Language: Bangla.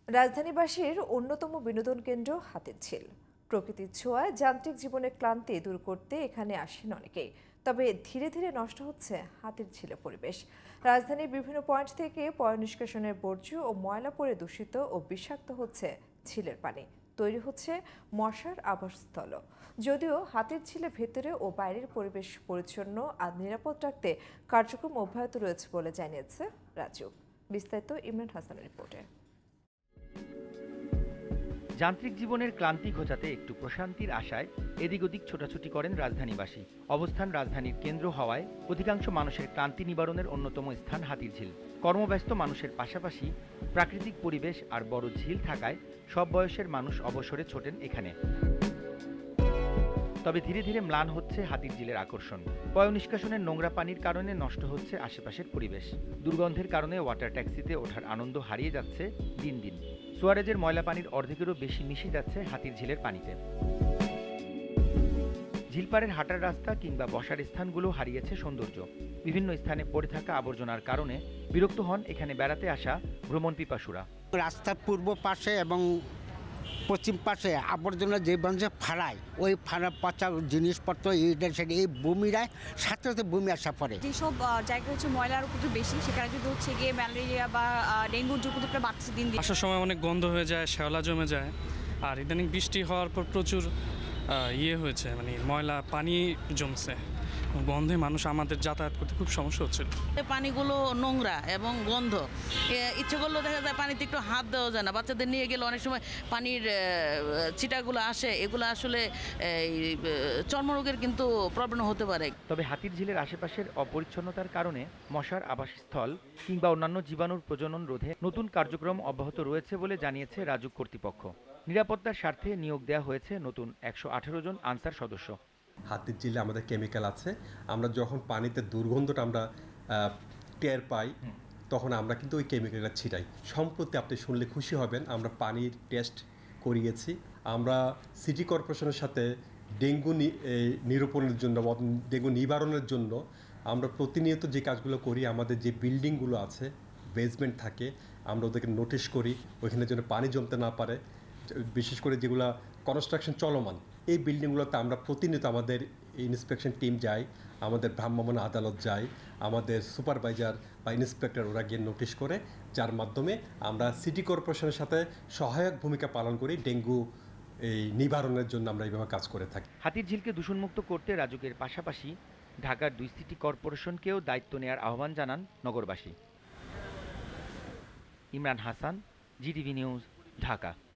রাজধানীবাসীর অন্যতম বিনোদন কেন্দ্র হাতিরঝিল। প্রকৃতির ছোঁয়ায় যান্ত্রিক জীবনের ক্লান্তি দূর করতে এখানে আসেন অনেকেই। তবে ধীরে ধীরে নষ্ট হচ্ছে হাতিরঝিলের পরিবেশ। রাজধানীর বিভিন্ন পয়েন্ট থেকে পয়ঃনিষ্কাশনের বর্জ্য ও ময়লা পড়ে দূষিত ও বিষাক্ত হচ্ছে ঝিলের পানি। তৈরি হচ্ছে মশার আবাসস্থল। যদিও হাতিরঝিলের ভেতরে ও বাইরের পরিবেশ পরিচ্ছন্ন আর নিরাপদ রাখতে কার্যক্রম অব্যাহত রয়েছে বলে জানিয়েছে রাজুক। বিস্তারিত ইমরান হাসানের রিপোর্টে। যান্ত্রিক জীবনের ক্লান্তি ঘোচাতে একটু প্রশান্তির আশায় এদিক ওদিক ছোটাছুটি করেন রাজধানীবাসী। অবস্থান রাজধানীর কেন্দ্র হওয়ায় অধিকাংশ মানুষের ক্লান্তি নিবারণের অন্যতম স্থান হাতিরঝিল। কর্মব্যস্ত মানুষের পাশাপাশি প্রাকৃতিক পরিবেশ আর বড় ঝিল থাকায় সব বয়সের মানুষ অবসরে ছোটেন এখানে। তবে ধীরে ধীরে ম্লান হচ্ছে হাতিরঝিলের আকর্ষণ। পয়ঃনিষ্কাশনের নোংরা পানির কারণে নষ্ট হচ্ছে আশেপাশের পরিবেশ। দুর্গন্ধের কারণে ওয়াটার ট্যাক্সিতে ওঠার আনন্দ হারিয়ে যাচ্ছে দিন দিন। সুয়ারেজের ময়লা পানির অর্ধেকেরও বেশি মিশে যাচ্ছে হাতিরঝিলের পানিতে। ঝিলপাড়ের হাঁটার রাস্তা কিংবা বসার স্থানগুলো হারিয়েছে সৌন্দর্য। বিভিন্ন স্থানে পড়ে থাকা আবর্জনার কারণে বিরক্ত হন এখানে বেড়াতে আসা ভ্রমণ পিপাসুরা। রাস্তার পূর্ব পাশে এবং পশ্চিম পাশে আবর্জনা যে বাঞ্চে ফালায়, ওই ফালা পচা জিনিসপত্র এই বমিরায় সাথে সাথে বমি আসা পড়ে। যেসব জায়গা হচ্ছে ময়লার উপর বেশি, সেখানে যদি হচ্ছে গিয়ে ম্যালেরিয়া বা ডেঙ্গুর ঝুঁকিটা বাড়ছে দিন দিন। আসার সময় অনেক গন্ধ হয়ে যায়, শ্যাওলা জমে যায়। আর ইদানিং বৃষ্টি হওয়ার পর প্রচুর হয়েছে, মানে ময়লা পানি জমছে। গন্ধে মানুষ আমাদের যাতায়াত করতে খুব সমস্যা হচ্ছিল। পানিগুলো নোংরা এবং গন্ধ, ইচ্ছে করলেও দেখা যায় পানিতে একটু হাত দেওয়া যায় না। বাচ্চাদের নিয়ে গেলে অনেক সময় পানির ছিটাগুলো আসে, এগুলো আসলে চর্মরোগের কিন্তু প্রবলেম হতে পারে। তবে হাতিরঝিলের আশেপাশের অপরিচ্ছন্নতার কারণে মশার আবাসস্থল কিংবা অন্যান্য জীবাণুর প্রজনন রোধে নতুন কার্যক্রম অব্যাহত রয়েছে বলে জানিয়েছে রাজুক কর্তৃপক্ষ। নিরাপত্তার স্বার্থে নিয়োগ দেওয়া হয়েছে নতুন 118 জন আনসার সদস্য। হাতিরঝিলে আমাদের কেমিক্যাল আছে, আমরা যখন পানিতে দুর্গন্ধটা আমরা টের পাই তখন আমরা কিন্তু ওই কেমিক্যালটা ছিটাই। সম্প্রতি আপনি শুনলে খুশি হবেন, আমরা পানির টেস্ট করিয়েছি। আমরা সিটি কর্পোরেশনের সাথে ডেঙ্গু নিরূপণের জন্য, ডেঙ্গু নিবারণের জন্য আমরা প্রতিনিয়ত যে কাজগুলো করি, আমাদের যে বিল্ডিংগুলো আছে, বেসমেন্ট থাকে, আমরা ওদেরকে নোটিশ করি ওইখানে যেন পানি জমতে না পারে। বিশেষ করে যেগুলো কনস্ট্রাকশন চলমান, এই বিল্ডিংগুলোতে আমরা প্রতিনিয়ত আমাদের ইন্সপেকশন টিম যায়, আমাদের ভ্রাম্যমাণ আদালত যায়, আমাদের সুপারভাইজার বা ইন্সপেক্টর ওরা গিয়ে নোটিশ করে, যার মাধ্যমে আমরা সিটি কর্পোরেশনের সাথে সহায়ক ভূমিকা পালন করি। ডেঙ্গু নিবারণের জন্য আমরা এইভাবে কাজ করে থাকি। হাতিরঝিলকে দূষণমুক্ত করতে রাজুকের পাশাপাশি ঢাকার 2 সিটি কর্পোরেশনকেও দায়িত্ব নেওয়ার আহ্বান জানান নগরবাসী। Imran Hasan, GTV news, Dhaka.